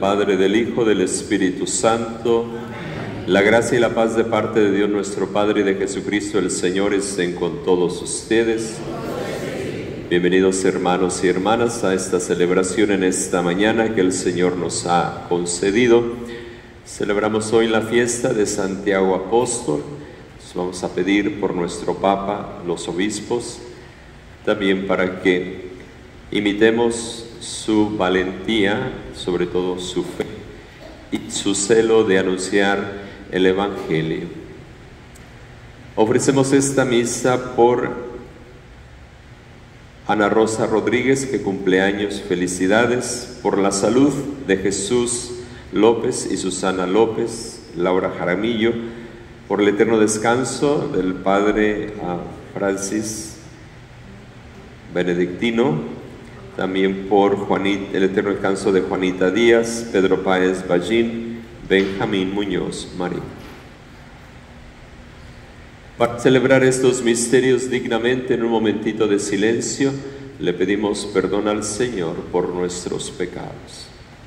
Padre, del Hijo, del Espíritu Santo. La gracia y la paz de parte de Dios nuestro Padre y de Jesucristo el Señor estén con todos ustedes. Bienvenidos hermanos y hermanas a esta celebración en esta mañana que el Señor nos ha concedido. Celebramos hoy la fiesta de Santiago Apóstol. Nos vamos a pedir por nuestro Papa, los obispos, también para que imitemos su valentía, sobre todo su fe y su celo de anunciar el Evangelio. Ofrecemos esta misa por Ana Rosa Rodríguez, que cumple años, felicidades, por la salud de Jesús López y Susana López, Laura Jaramillo, por el eterno descanso del Padre Francis Benedictino, también por el eterno descanso de Juanita Díaz, Pedro Páez Ballín, Benjamín Muñoz Marín. Para celebrar estos misterios dignamente, en un momentito de silencio, le pedimos perdón al Señor por nuestros pecados.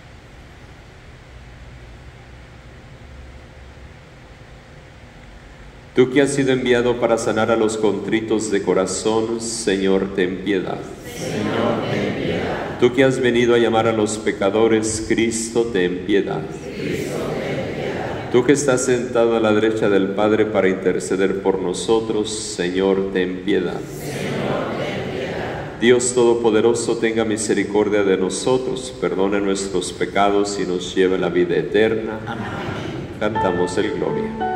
Tú que has sido enviado para sanar a los contritos de corazón, Señor, ten piedad. Señor, ten piedad. Tú que has venido a llamar a los pecadores, Cristo, ten piedad. Cristo, ten piedad. Tú que estás sentado a la derecha del Padre para interceder por nosotros, Señor, ten piedad. Señor, ten piedad. Dios Todopoderoso, tenga misericordia de nosotros, perdone nuestros pecados y nos lleve a la vida eterna. Amén. Cantamos el Gloria.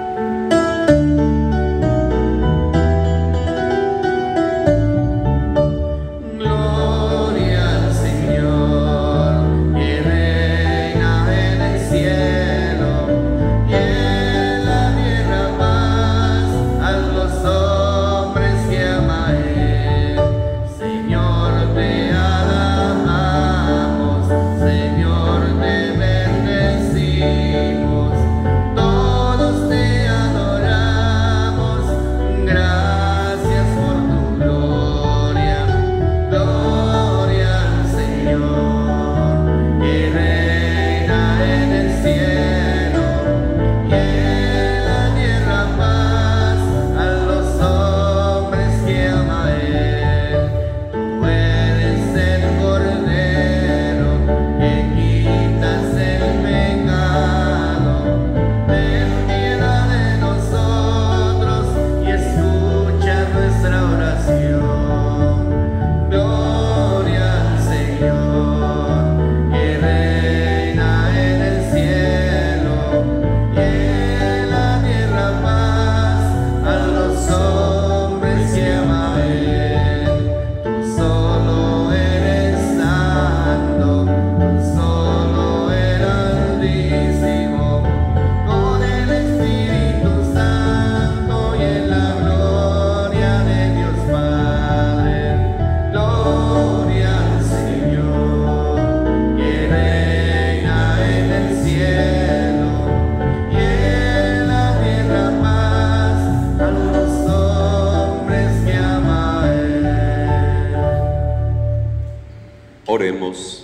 Oremos.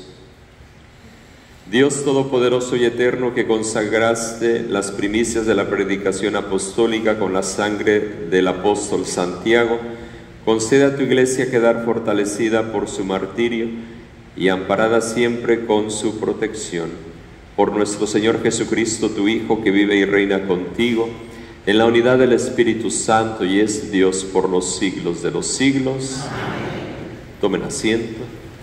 Dios Todopoderoso y Eterno, que consagraste las primicias de la predicación apostólica con la sangre del apóstol Santiago, concede a tu Iglesia quedar fortalecida por su martirio y amparada siempre con su protección. Por nuestro Señor Jesucristo, tu Hijo, que vive y reina contigo, en la unidad del Espíritu Santo y es Dios por los siglos de los siglos. Amén. Tomen asiento.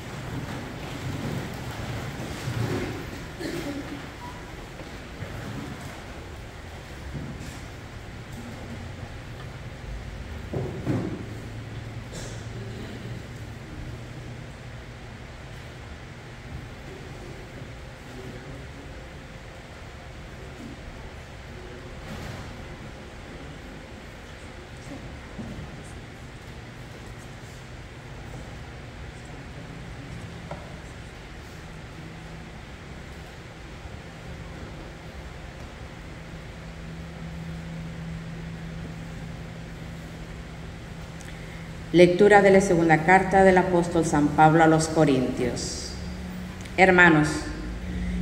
Lectura de la segunda carta del apóstol San Pablo a los Corintios. Hermanos,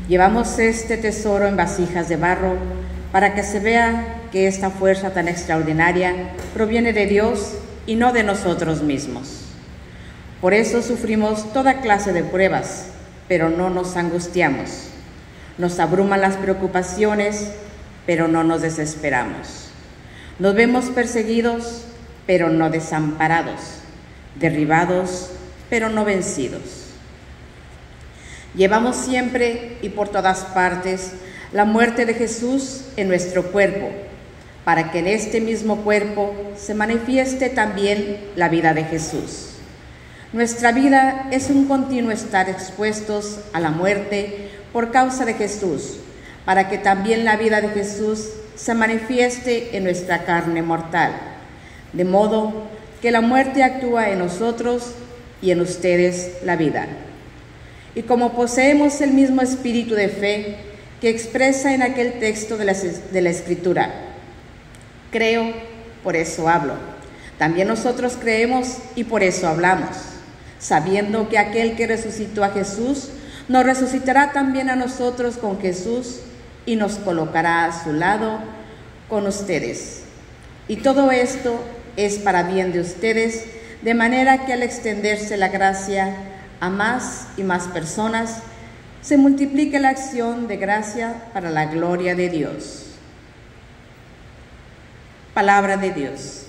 Llevamos este tesoro en vasijas de barro para que se vea que esta fuerza tan extraordinaria proviene de Dios y no de nosotros mismos. Por eso sufrimos toda clase de pruebas, pero no nos angustiamos. Nos abruman las preocupaciones, pero no nos desesperamos. Nos vemos perseguidos, pero no desamparados, derribados, pero no vencidos. Llevamos siempre y por todas partes la muerte de Jesús en nuestro cuerpo, para que en este mismo cuerpo se manifieste también la vida de Jesús. Nuestra vida es un continuo estar expuestos a la muerte por causa de Jesús, para que también la vida de Jesús se manifieste en nuestra carne mortal, de modo que la muerte actúa en nosotros y en ustedes la vida. Y como poseemos el mismo espíritu de fe que expresa en aquel texto de la Escritura, creo, por eso hablo. También nosotros creemos y por eso hablamos, sabiendo que aquel que resucitó a Jesús nos resucitará también a nosotros con Jesús y nos colocará a su lado con ustedes. Y todo esto es para bien de ustedes, de manera que al extenderse la gracia a más y más personas, se multiplique la acción de gracia para la gloria de Dios. Palabra de Dios.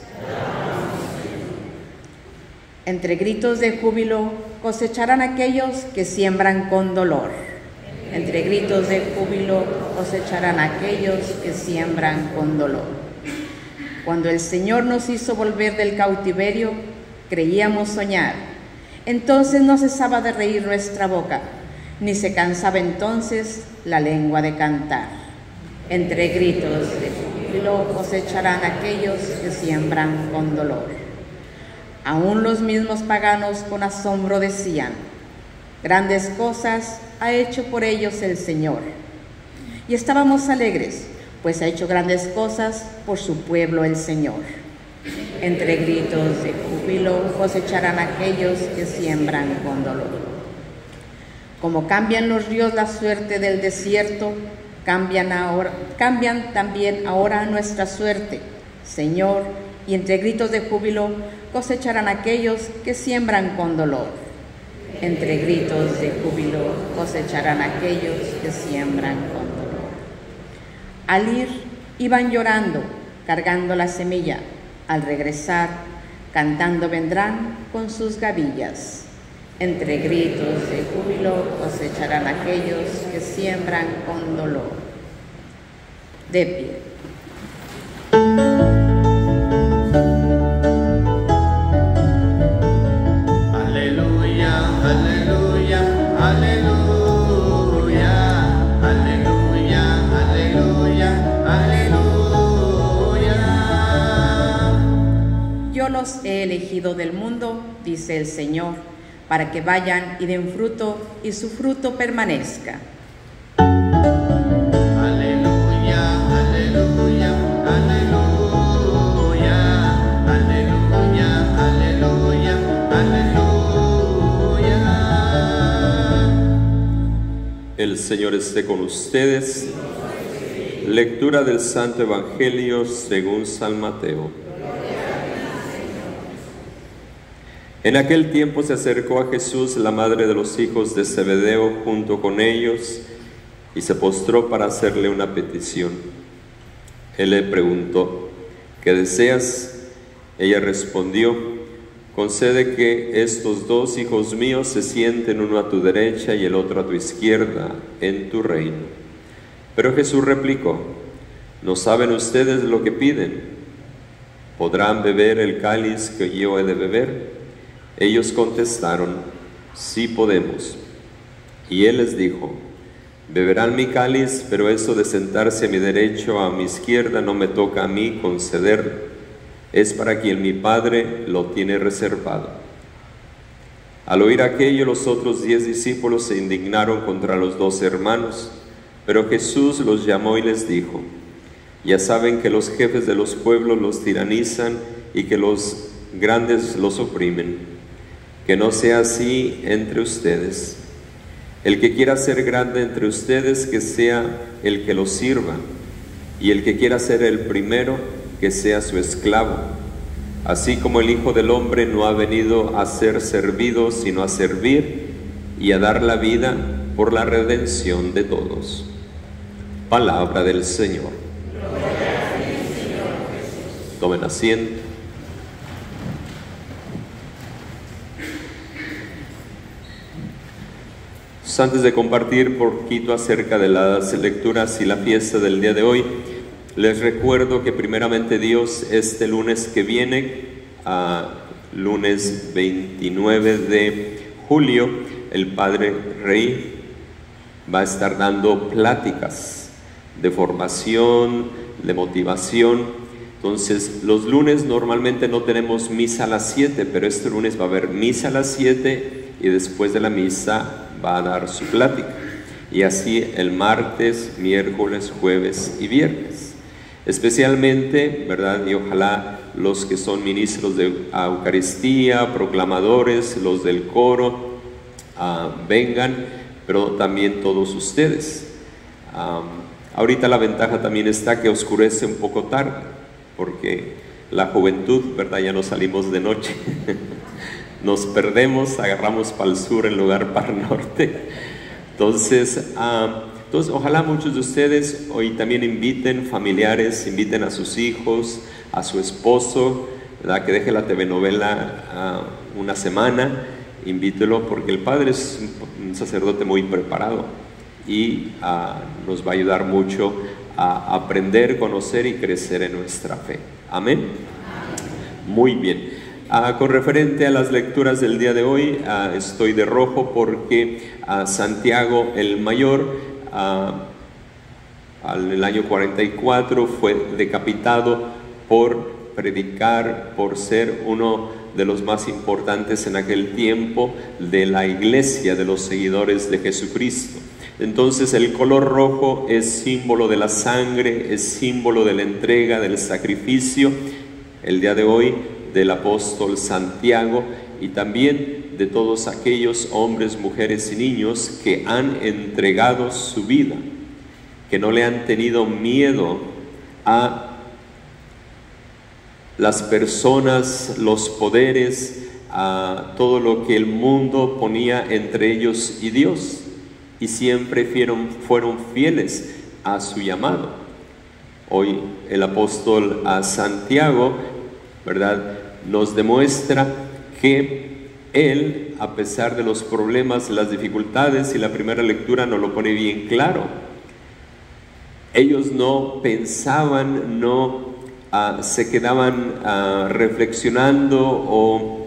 Entre gritos de júbilo cosecharán aquellos que siembran con dolor. Entre gritos de júbilo cosecharán aquellos que siembran con dolor. Cuando el Señor nos hizo volver del cautiverio, creíamos soñar. Entonces no cesaba de reír nuestra boca, ni se cansaba entonces la lengua de cantar. Entre gritos de júbilo cosecharán aquellos que siembran con dolor. Aún los mismos paganos con asombro decían: grandes cosas ha hecho por ellos el Señor. Y estábamos alegres, pues ha hecho grandes cosas por su pueblo el Señor. Entre gritos de júbilo cosecharán aquellos que siembran con dolor. Como cambian los ríos la suerte del desierto, cambian también ahora nuestra suerte, Señor, y entre gritos de júbilo cosecharán aquellos que siembran con dolor. Entre gritos de júbilo cosecharán aquellos que siembran con dolor. Al ir, iban llorando, cargando la semilla. Al regresar, cantando vendrán con sus gavillas. Entre gritos de júbilo cosecharán aquellos que siembran con dolor. De pie. Los he elegido del mundo, dice el Señor, para que vayan y den fruto y su fruto permanezca. Aleluya, aleluya, aleluya, aleluya, aleluya, aleluya. El Señor esté con ustedes. Lectura del Santo Evangelio según San Mateo. En aquel tiempo se acercó a Jesús la madre de los hijos de Zebedeo junto con ellos y se postró para hacerle una petición. Él le preguntó: ¿qué deseas? Ella respondió: concede que estos dos hijos míos se sienten, uno a tu derecha y el otro a tu izquierda, en tu reino. Pero Jesús replicó: ¿no saben ustedes lo que piden? ¿Podrán beber el cáliz que yo he de beber? Ellos contestaron: sí podemos. Y él les dijo: beberán mi cáliz, pero eso de sentarse a mi derecha o a mi izquierda no me toca a mí concederlo. Es para quien mi Padre lo tiene reservado. Al oír aquello, los otros 10 discípulos se indignaron contra los 2 hermanos, pero Jesús los llamó y les dijo: ya saben que los jefes de los pueblos los tiranizan y que los grandes los oprimen. Que no sea así entre ustedes. El que quiera ser grande entre ustedes, que sea el que los sirva, y el que quiera ser el primero, que sea su esclavo. Así como el Hijo del Hombre no ha venido a ser servido, sino a servir y a dar la vida por la redención de todos. Palabra del Señor. Tomen asiento. Antes de compartir poquito acerca de las lecturas y la fiesta del día de hoy, les recuerdo que primeramente Dios, este lunes que viene, lunes 29 de julio, el Padre Rey va a estar dando pláticas de formación, de motivación. Entonces, los lunes normalmente no tenemos misa a las 7, pero este lunes va a haber misa a las 7 y después de la misa va a dar su plática. Y así el martes, miércoles, jueves y viernes. Especialmente, ¿verdad? Y ojalá los que son ministros de Eucaristía, proclamadores, los del coro, vengan, pero también todos ustedes. Ahorita la ventaja también está que oscurece un poco tarde, porque la juventud, ¿verdad? Ya no salimos de noche. Nos perdemos, agarramos para el sur en lugar para el norte. Entonces, ojalá muchos de ustedes hoy también inviten familiares, inviten a sus hijos, a su esposo, ¿verdad? Que deje la telenovela una semana, invítelo, porque el Padre es un sacerdote muy preparado y nos va a ayudar mucho a aprender, conocer y crecer en nuestra fe. Amén. Muy bien. Con referente a las lecturas del día de hoy, estoy de rojo porque Santiago el Mayor, en el año 44, fue decapitado por predicar, por ser uno de los más importantes en aquel tiempo de la iglesia, de los seguidores de Jesucristo. Entonces el color rojo es símbolo de la sangre, es símbolo de la entrega, del sacrificio, el día de hoy, del apóstol Santiago, y también de todos aquellos hombres, mujeres y niños que han entregado su vida, que no le han tenido miedo a las personas, los poderes, a todo lo que el mundo ponía entre ellos y Dios, y siempre fueron fieles a su llamado. Hoy el apóstol Santiago, ¿verdad?, nos demuestra que él, a pesar de los problemas, las dificultades, y la primera lectura nos lo pone bien claro, ellos no pensaban, no se quedaban reflexionando o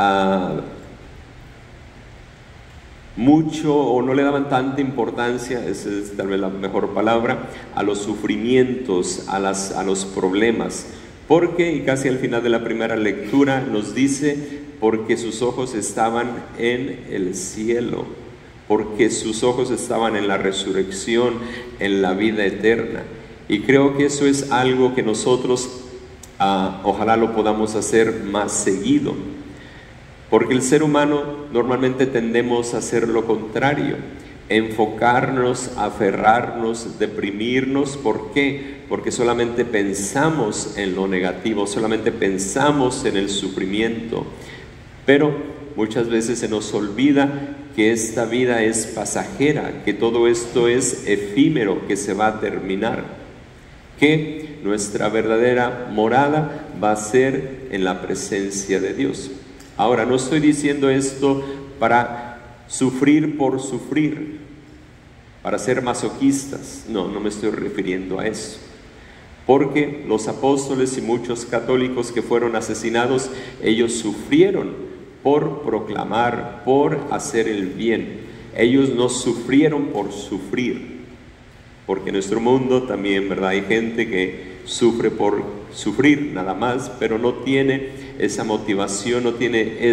mucho, o no le daban tanta importancia, esa es tal vez la mejor palabra, a los sufrimientos, a los problemas. Porque, y casi al final de la primera lectura nos dice, porque sus ojos estaban en el cielo, porque sus ojos estaban en la resurrección, en la vida eterna. Y creo que eso es algo que nosotros ojalá lo podamos hacer más seguido, porque el ser humano normalmente tendemos a hacer lo contrario, enfocarnos, aferrarnos, deprimirnos. ¿Por qué? Porque solamente pensamos en lo negativo, solamente pensamos en el sufrimiento, pero muchas veces se nos olvida que esta vida es pasajera, que todo esto es efímero, que se va a terminar, que nuestra verdadera morada va a ser en la presencia de Dios. Ahora, no estoy diciendo esto para sufrir por sufrir, para ser masoquistas, no me estoy refiriendo a eso, porque los apóstoles y muchos católicos que fueron asesinados, ellos sufrieron por proclamar, por hacer el bien. Ellos no sufrieron por sufrir, porque en nuestro mundo también, ¿verdad?, hay gente que sufre por sufrir nada más, pero no tiene esa motivación, no tiene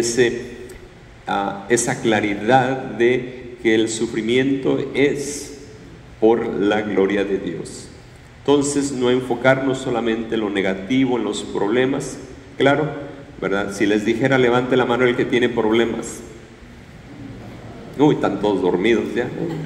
esa claridad de que el sufrimiento es por la gloria de Dios. Entonces, no enfocarnos solamente en lo negativo, en los problemas. Claro, ¿verdad? Si les dijera, levante la mano el que tiene problemas, Uy, están todos dormidos ya.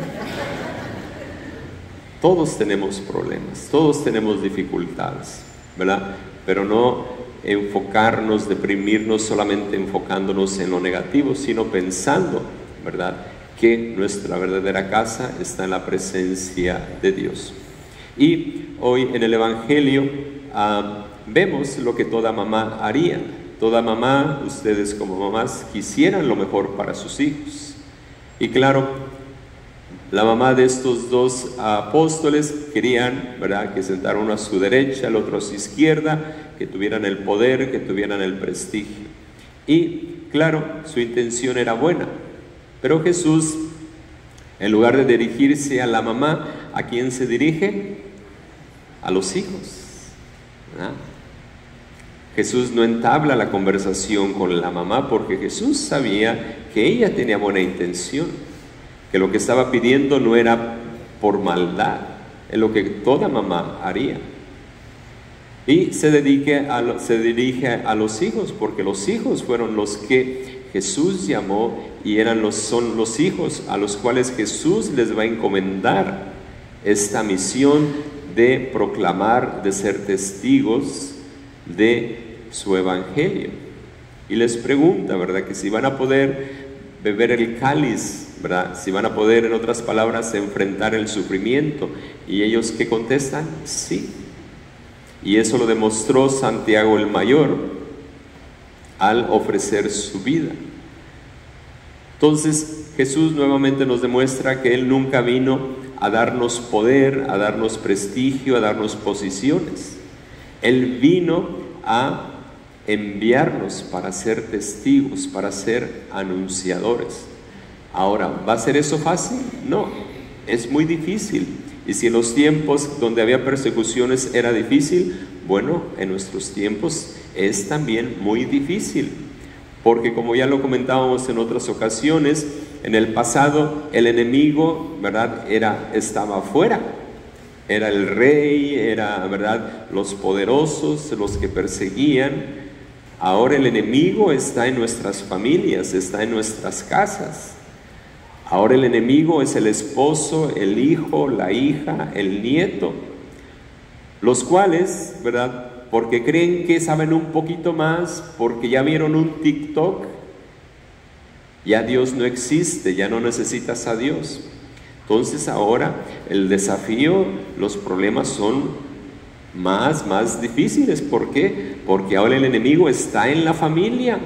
Todos tenemos problemas, todos tenemos dificultades, ¿verdad? Pero no enfocarnos, deprimirnos solamente enfocándonos en lo negativo, sino pensando, ¿verdad?, que nuestra verdadera casa está en la presencia de Dios. Y hoy en el Evangelio vemos lo que toda mamá haría. Toda mamá, ustedes como mamás, quisieran lo mejor para sus hijos. Y claro, la mamá de estos dos apóstoles querían, ¿verdad?, que sentaran uno a su derecha, el otro a su izquierda, que tuvieran el poder, que tuvieran el prestigio. Y claro, su intención era buena, pero Jesús, en lugar de dirigirse a la mamá, ¿a quién se dirige? A los hijos, ¿verdad? Jesús no entabla la conversación con la mamá porque Jesús sabía que ella tenía buena intención, que lo que estaba pidiendo no era por maldad, es lo que toda mamá haría. Y se dirige a los hijos, porque los hijos fueron los que Jesús llamó y son los hijos a los cuales Jesús les va a encomendar esta misión de proclamar, de ser testigos de su evangelio. Y les pregunta, ¿verdad?, que si van a poder beber el cáliz, ¿verdad?, si van a poder, en otras palabras, enfrentar el sufrimiento. Y ellos, ¿qué contestan? Sí. Y eso lo demostró Santiago el Mayor al ofrecer su vida. Entonces Jesús nuevamente nos demuestra que Él nunca vino a darnos poder, a darnos prestigio, a darnos posiciones. Él vino a enviarnos para ser testigos, para ser anunciadores. Ahora, ¿va a ser eso fácil? No, es muy difícil. Y si en los tiempos donde había persecuciones era difícil, bueno, en nuestros tiempos es también muy difícil. Porque como ya lo comentábamos en otras ocasiones, en el pasado el enemigo, ¿verdad?, estaba afuera. Era el rey, era, ¿verdad?, los poderosos, los que perseguían. Ahora el enemigo está en nuestras familias, está en nuestras casas. Ahora el enemigo es el esposo, el hijo, la hija, el nieto, los cuales, ¿verdad?, porque creen que saben un poquito más, porque ya vieron un TikTok, ya Dios no existe, ya no necesitas a Dios. Entonces ahora el desafío, los problemas son más difíciles. ¿Por qué? Porque ahora el enemigo está en la familia.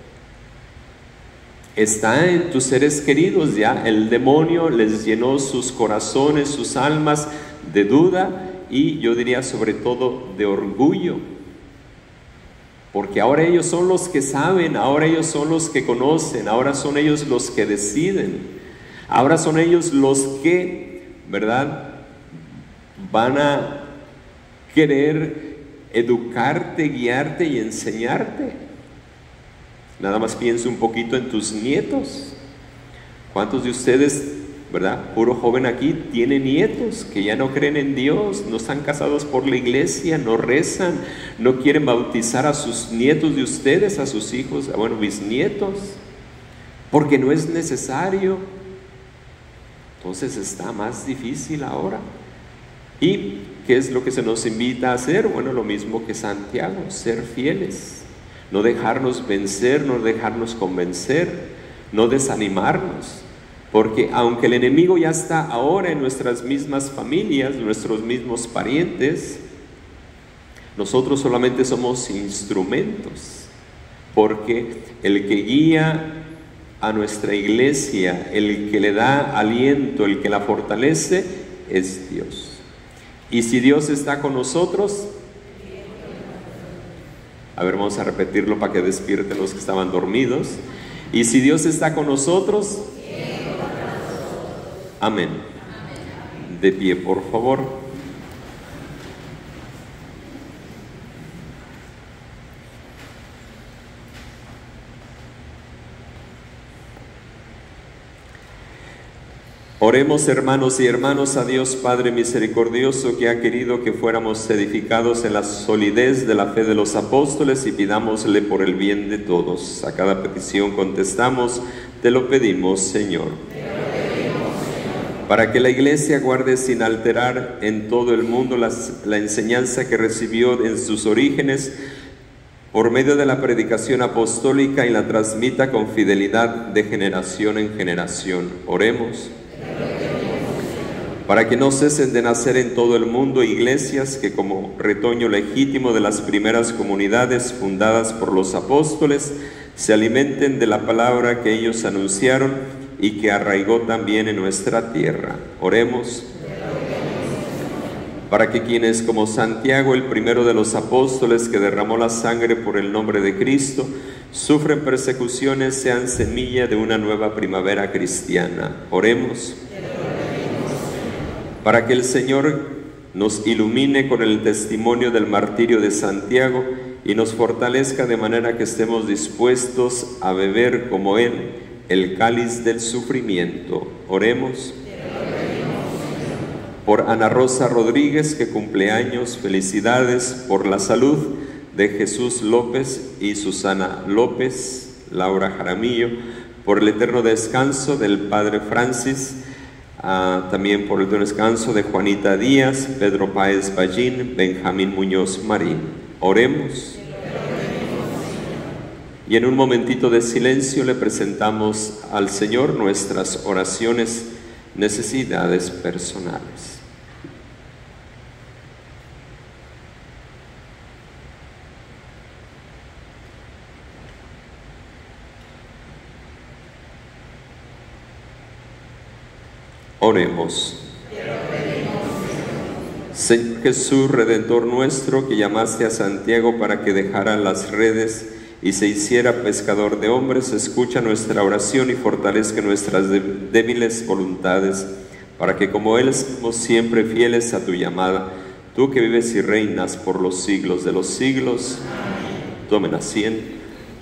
Está en tus seres queridos ya. El demonio les llenó sus corazones, sus almas de duda y yo diría sobre todo de orgullo. Porque ahora ellos son los que saben, ahora ellos son los que conocen, ahora son ellos los que deciden. Ahora son ellos los que, ¿verdad?, van a querer educarte, guiarte y enseñarte. Nada más piensa un poquito en tus nietos. ¿Cuántos de ustedes, verdad, puro joven aquí, tienen nietos que ya no creen en Dios, no están casados por la iglesia, no rezan, no quieren bautizar a sus nietos de ustedes, a sus hijos, bueno, bisnietos, porque no es necesario? Entonces está más difícil ahora. ¿Y qué es lo que se nos invita a hacer? Bueno, lo mismo que Santiago, ser fieles. No dejarnos vencer, no dejarnos convencer, no desanimarnos, porque aunque el enemigo ya está ahora en nuestras mismas familias, nuestros mismos parientes, nosotros solamente somos instrumentos, porque el que guía a nuestra iglesia, el que le da aliento, el que la fortalece, es Dios. Y si Dios está con nosotros, a ver, vamos a repetirlo para que despierten los que estaban dormidos. Y si Dios está con nosotros, amén. De pie, por favor. Oremos, hermanos y hermanas, a Dios Padre misericordioso, que ha querido que fuéramos edificados en la solidez de la fe de los apóstoles, y pidámosle por el bien de todos. A cada petición contestamos, te lo pedimos, Señor. para que la Iglesia guarde sin alterar en todo el mundo la enseñanza que recibió en sus orígenes por medio de la predicación apostólica y la transmita con fidelidad de generación en generación. Oremos. Para que no cesen de nacer en todo el mundo iglesias que, como retoño legítimo de las primeras comunidades fundadas por los apóstoles, se alimenten de la palabra que ellos anunciaron y que arraigó también en nuestra tierra. Oremos. Para que quienes, como Santiago, el primero de los apóstoles que derramó la sangre por el nombre de Cristo, sufren persecuciones, sean semilla de una nueva primavera cristiana. Oremos. Para que el Señor nos ilumine con el testimonio del martirio de Santiago y nos fortalezca de manera que estemos dispuestos a beber como Él el cáliz del sufrimiento. Oremos. Por Ana Rosa Rodríguez, que cumple años, felicidades por la salud de Jesús López y Susana López, Laura Jaramillo, por el eterno descanso del Padre Francis, también por el descanso de Juanita Díaz, Pedro Páez Ballín, Benjamín Muñoz Marín. Oremos. Y en un momentito de silencio le presentamos al Señor nuestras oraciones, necesidades personales. Oremos. Señor Jesús, Redentor nuestro, que llamaste a Santiago para que dejara las redes y se hiciera pescador de hombres, escucha nuestra oración y fortalezca nuestras débiles voluntades, para que como Él seamos siempre fieles a tu llamada, tú que vives y reinas por los siglos de los siglos. Tomen asiento.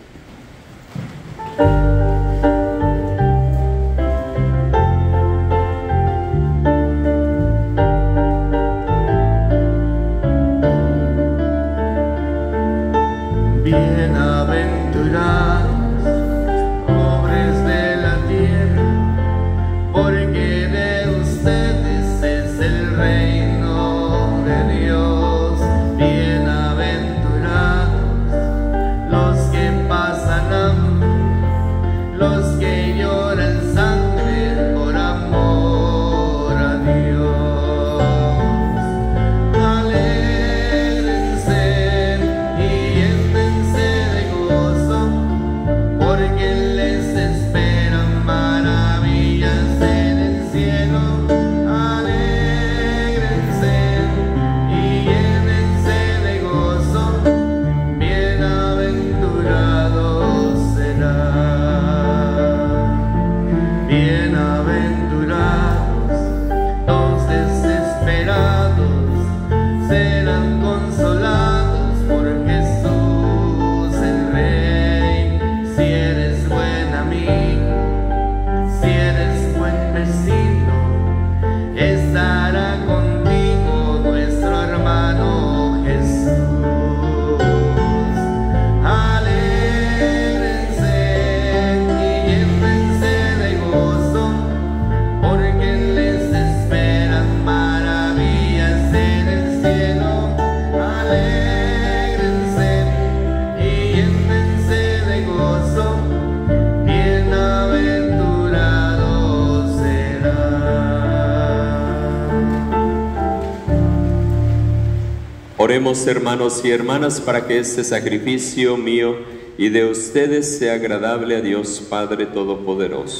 Oremos, hermanos y hermanas, para que este sacrificio mío y de ustedes sea agradable a Dios Padre Todopoderoso.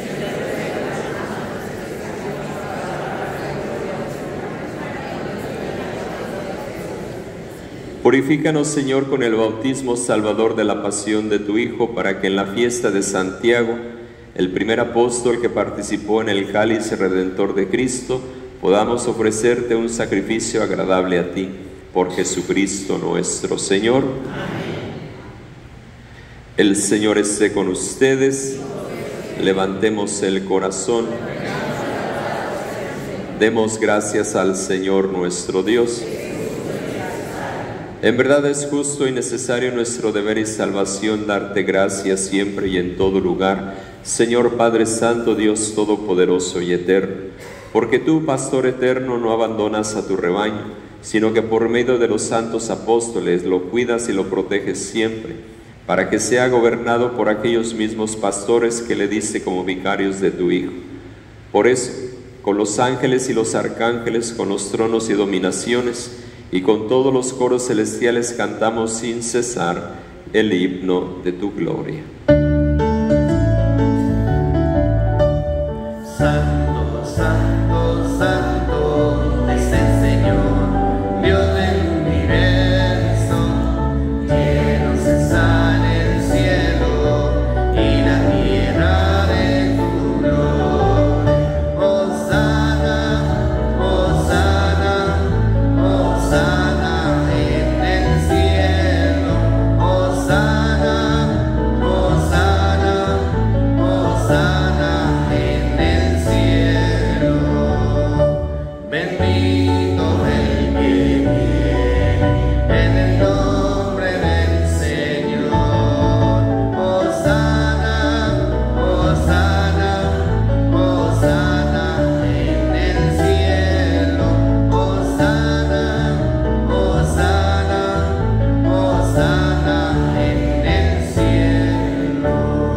Purifícanos, Señor, con el bautismo salvador de la pasión de tu Hijo, para que en la fiesta de Santiago, el primer apóstol que participó en el cáliz redentor de Cristo, podamos ofrecerte un sacrificio agradable a ti. Por Jesucristo nuestro Señor. Amén. El Señor esté con ustedes. Levantemos el corazón. Demos gracias al Señor nuestro Dios. En verdad es justo y necesario nuestro deber y salvación darte gracias siempre y en todo lugar, Señor Padre Santo, Dios Todopoderoso y Eterno, Porque tú, Pastor eterno, no abandonas a tu rebaño, sino que por medio de los santos apóstoles lo cuidas y lo proteges siempre, para que sea gobernado por aquellos mismos pastores que le diste como vicarios de tu Hijo. Por eso, con los ángeles y los arcángeles, con los tronos y dominaciones, y con todos los coros celestiales cantamos sin cesar el himno de tu gloria. Santo, santo, santo es el Señor, Dios del universo. Llenos está el cielo y la tierra de tu gloria. Hosana, hosana, hosana en el cielo. Hosana, hosana, hosana en el cielo. Bendito el que viene en el nombre del Señor. Hosana, hosana, hosana en el cielo. Hosana, hosana, hosana en el cielo.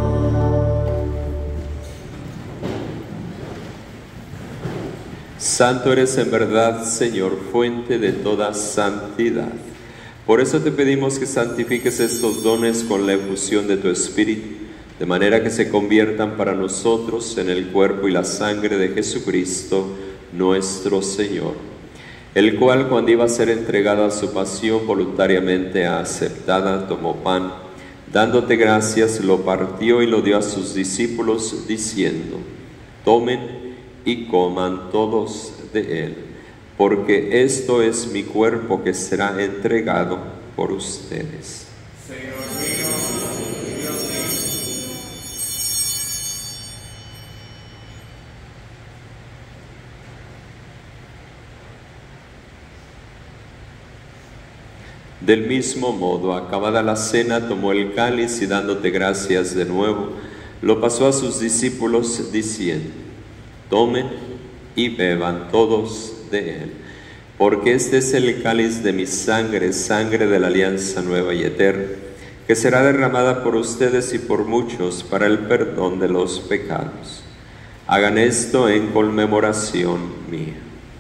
Santo eres en verdad, Señor, fuente de toda santidad. Por eso te pedimos que santifiques estos dones con la efusión de tu Espíritu, de manera que se conviertan para nosotros en el cuerpo y la sangre de Jesucristo, nuestro Señor, el cual, cuando iba a ser entregado a su pasión, voluntariamente aceptada, tomó pan, dándote gracias, lo partió y lo dio a sus discípulos, diciendo: tomen y coman todos de él, porque esto es mi cuerpo que será entregado por ustedes. Del mismo modo, acabada la cena, tomó el cáliz y dándote gracias de nuevo, lo pasó a sus discípulos, diciendo: tomen y beban todos de él, porque este es el cáliz de mi sangre, sangre de la alianza nueva y eterna, que será derramada por ustedes y por muchos para el perdón de los pecados. Hagan esto en conmemoración mía.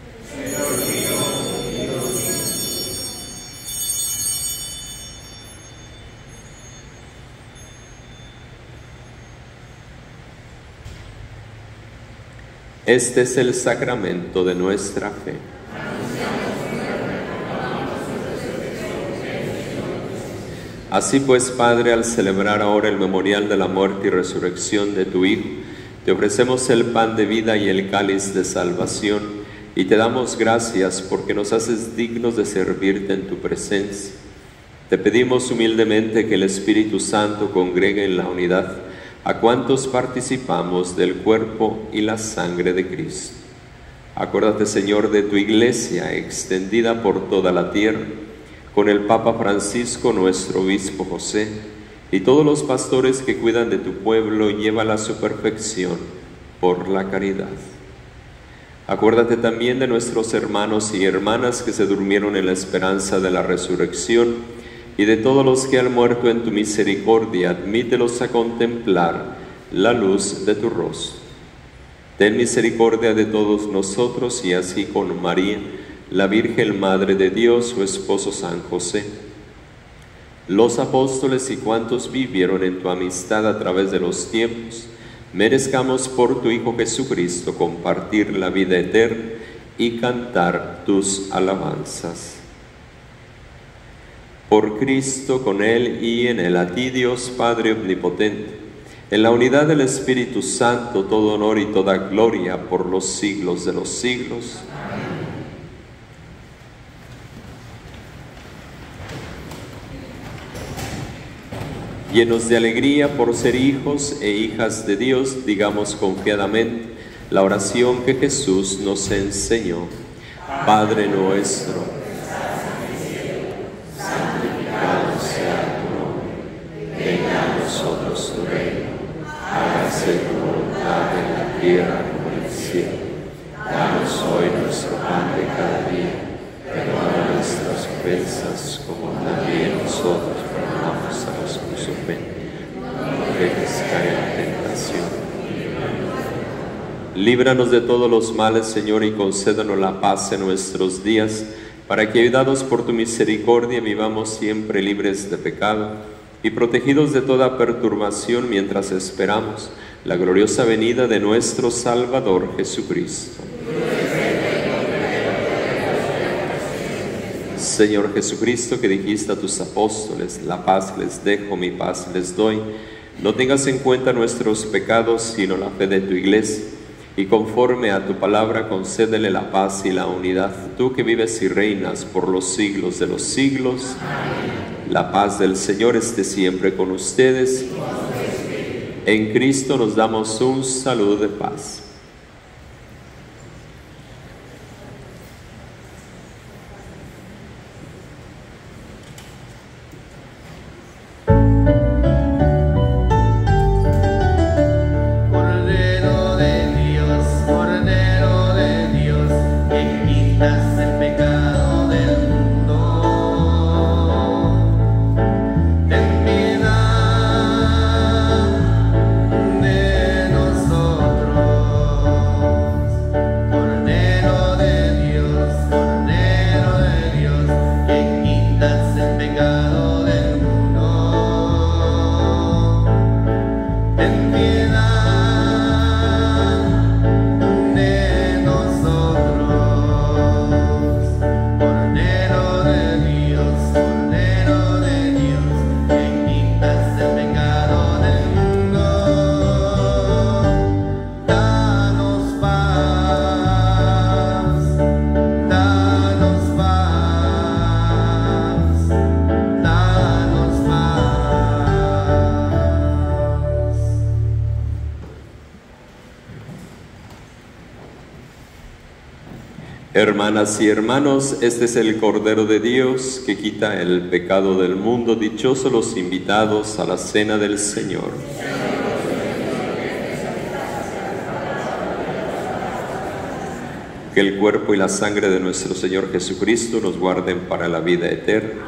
Este es el sacramento de nuestra fe. Así pues, Padre, al celebrar ahora el memorial de la muerte y resurrección de tu Hijo, te ofrecemos el pan de vida y el cáliz de salvación, y te damos gracias porque nos haces dignos de servirte en tu presencia. Te pedimos humildemente que el Espíritu Santo congregue en la unidad a cuantos participamos del cuerpo y la sangre de Cristo. Acuérdate, Señor, de tu Iglesia extendida por toda la tierra, con el Papa Francisco, nuestro obispo José, y todos los pastores que cuidan de tu pueblo, llévala a su perfección por la caridad. Acuérdate también de nuestros hermanos y hermanas que se durmieron en la esperanza de la resurrección, y de todos los que han muerto en tu misericordia, admítelos a contemplar la luz de tu rostro. Ten misericordia de todos nosotros, y así con María, la Virgen Madre de Dios, su esposo San José, los apóstoles y cuantos vivieron en tu amistad a través de los tiempos, merezcamos por tu Hijo Jesucristo compartir la vida eterna y cantar tus alabanzas. Por Cristo, con Él y en Él, a ti, Dios Padre omnipotente, en la unidad del Espíritu Santo, todo honor y toda gloria por los siglos de los siglos. Amén. Llenos de alegría por ser hijos e hijas de Dios, digamos confiadamente la oración que Jesús nos enseñó. Padre nuestro, nosotros tu reino, hágase tu voluntad en la tierra como en el cielo. ofensas, como también nosotros perdonamos a los que nos ofenden. No dejes caer en tentación. Líbranos de todos los males, Señor, y concédanos la paz en nuestros días, para que, ayudados por tu misericordia, vivamos siempre libres de pecado y protegidos de toda perturbación mientras esperamos la gloriosa venida de nuestro Salvador Jesucristo. Señor Jesucristo, que dijiste a tus apóstoles, la paz les dejo, mi paz les doy, no tengas en cuenta nuestros pecados, sino la fe de tu Iglesia, y conforme a tu palabra concédele la paz y la unidad, tú que vives y reinas por los siglos de los siglos. Amén. La paz del Señor esté siempre con ustedes. En Cristo nos damos un saludo de paz. Hermanas y hermanos, este es el Cordero de Dios que quita el pecado del mundo. Dichosos los invitados a la cena del Señor. Que el cuerpo y la sangre de nuestro Señor Jesucristo nos guarden para la vida eterna.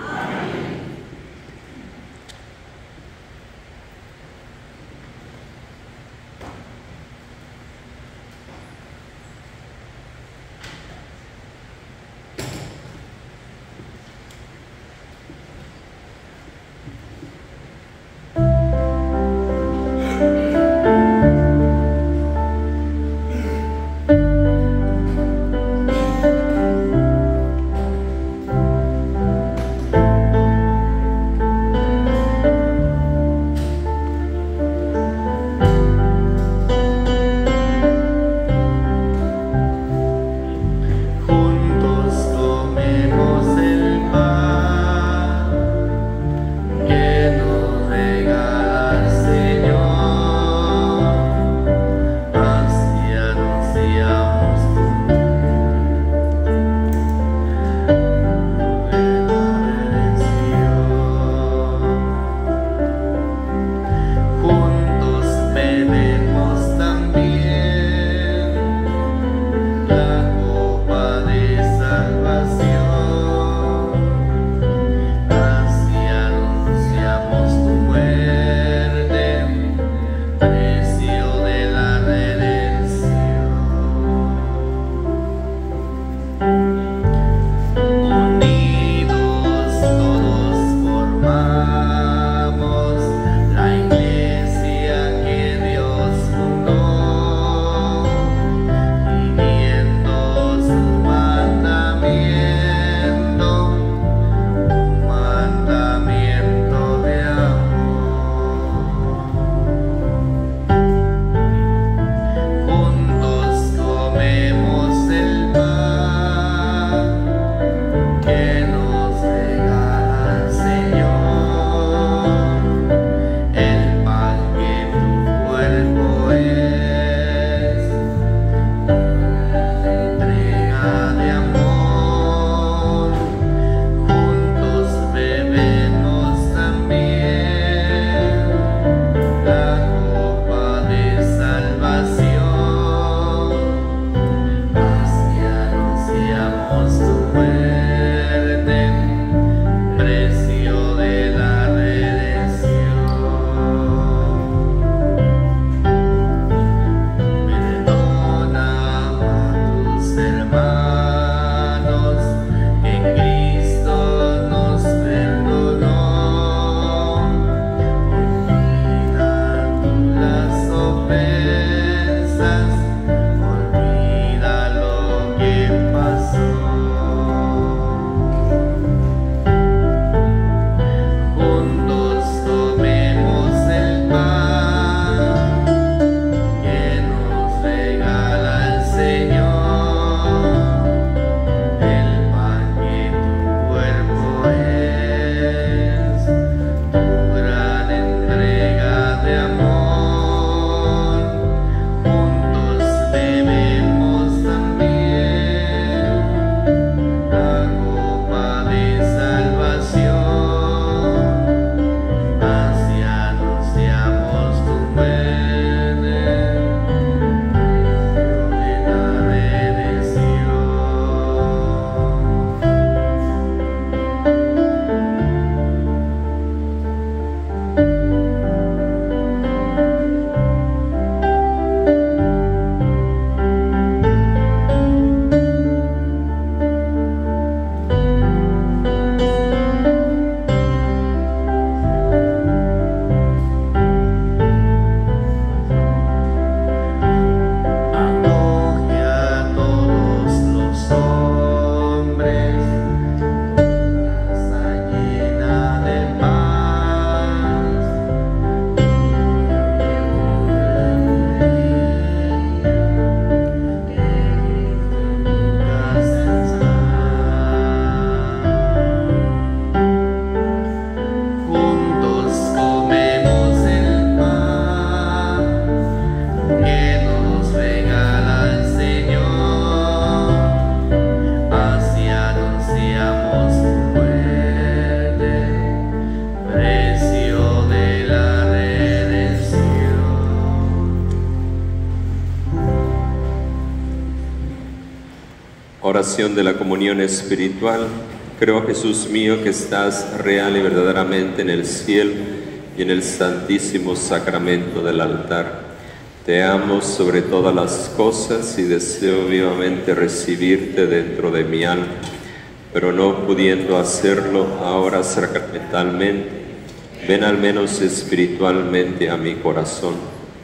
oración de la comunión espiritual, creo, Jesús mío, que estás real y verdaderamente en el cielo y en el santísimo sacramento del altar. Te amo sobre todas las cosas y deseo vivamente recibirte dentro de mi alma, pero no pudiendo hacerlo ahora sacramentalmente, ven al menos espiritualmente a mi corazón.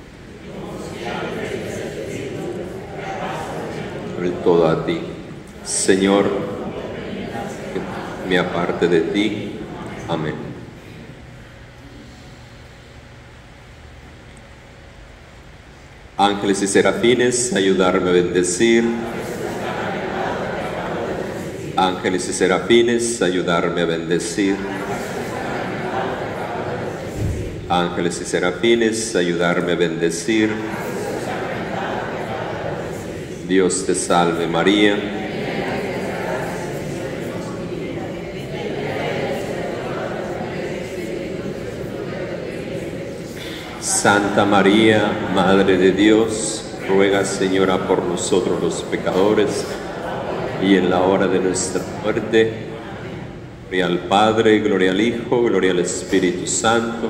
Del todo a ti, Señor, que me aparte de ti. Amén. Ángeles y serafines, ayudarme a bendecir. Ángeles y serafines, ayudarme a bendecir. Ángeles y serafines, ayudarme a bendecir. Dios te salve María. Santa María, Madre de Dios, ruega, Señora, por nosotros los pecadores, y en la hora de nuestra muerte. Gloria al Padre, gloria al Hijo, gloria al Espíritu Santo.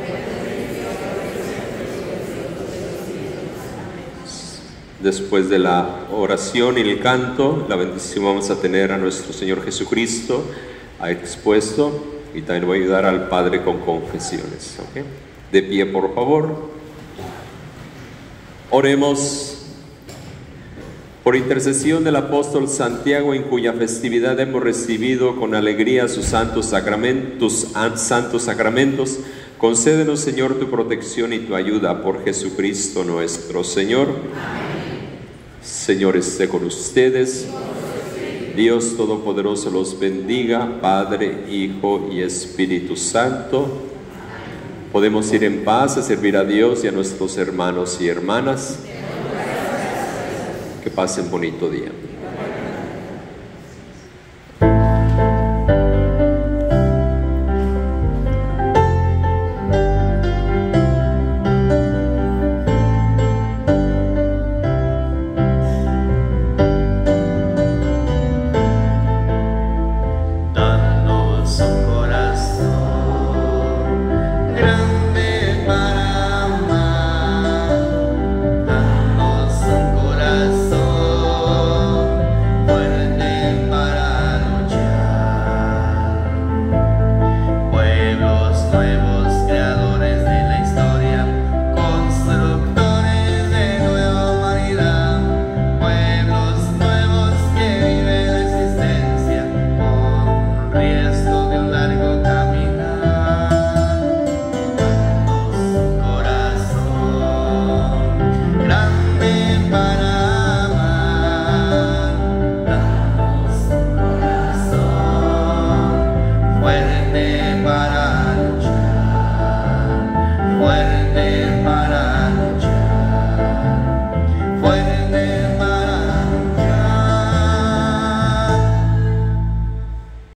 Después de la oración y el canto, la bendición vamos a tener a nuestro Señor Jesucristo expuesto, y también voy a ayudar al Padre con confesiones. ¿Okay? De pie, por favor. Oremos. Por intercesión del apóstol Santiago, en cuya festividad hemos recibido con alegría sus santos sacramentos, concédenos, Señor, tu protección y tu ayuda por Jesucristo nuestro Señor. Señor, esté con ustedes. Dios Todopoderoso los bendiga, Padre, Hijo y Espíritu Santo. Podemos ir en paz a servir a Dios y a nuestros hermanos y hermanas. Que pasen bonito día. Danos un corazón grande para amar, danos un corazón fuerte para luchar, pueblos nuevos